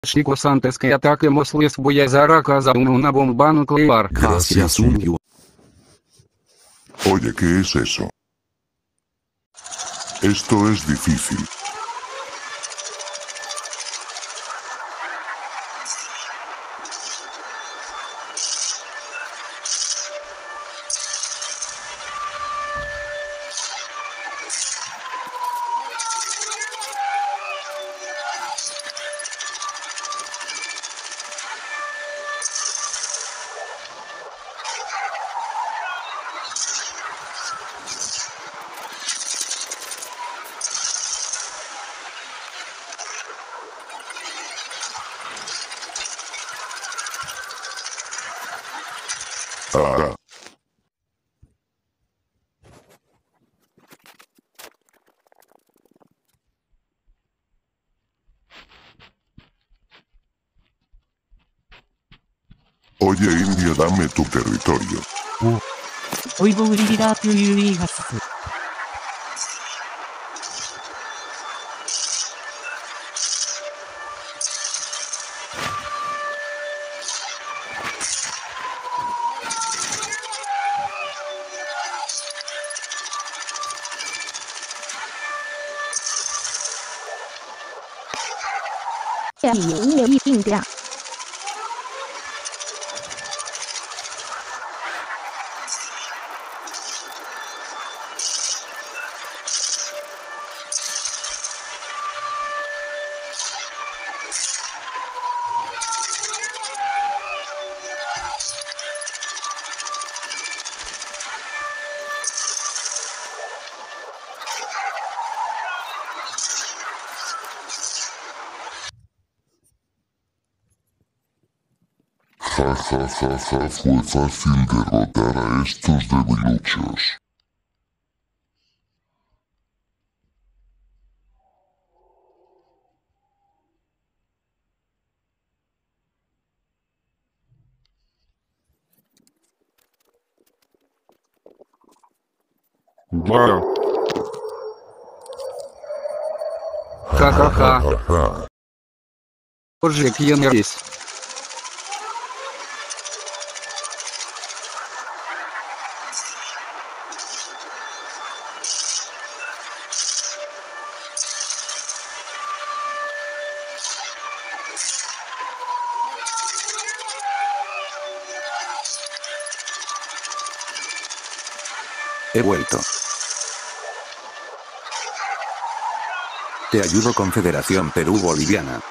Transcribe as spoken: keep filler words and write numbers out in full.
Chicos, antes que ataquemos les voy a dar a cada uno una bomba nuclear. Gracias, Unyu. Oye, ¿qué es eso? Esto es difícil. Ah. Oye, indio, dame tu territorio. オイボウリリラーピュユーイーハス。 下雨也没有一定量。 Ja, ja, ja, ja, fue fácil derrotar a estos debiluchos. Ja ja ja. Ja. Oye, ¿quién eres? He vuelto. Te ayudo, Confederación Perú-Boliviana.